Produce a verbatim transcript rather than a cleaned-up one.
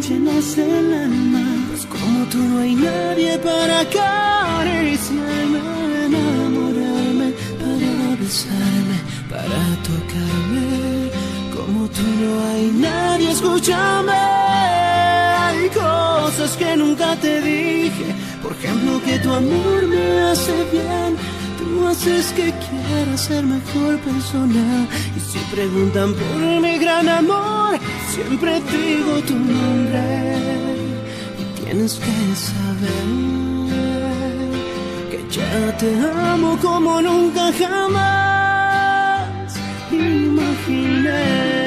llenas el alma. Pues como tú no hay nadie para acariciarme, enamorarme, para besarme, para tocarme. Como tú no hay nadie, escúchame. Hay cosas que nunca te dije. Por ejemplo, que tu amor me hace bien. Tú haces que quiera ser mejor persona. Y si preguntan por mi gran amor, siempre digo tu nombre. Y tienes que saber que ya te amo como nunca jamás imaginé.